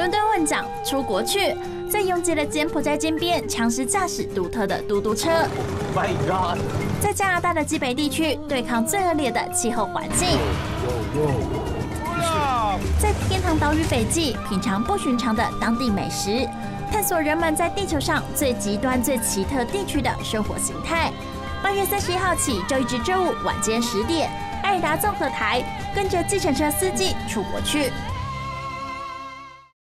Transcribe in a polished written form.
顿顿问长出国去，在拥挤的柬埔寨街边强势驾驶独特的嘟嘟车。 My God！ 在加拿大的基北地区对抗最恶劣的气候环境。在天堂岛屿北极品尝不寻常的当地美食，探索人们在地球上最极端、最奇特地区的生活形态。8月31号起，周一至周五晚间10点，爱尔达综合台，跟着计程车司机出国去。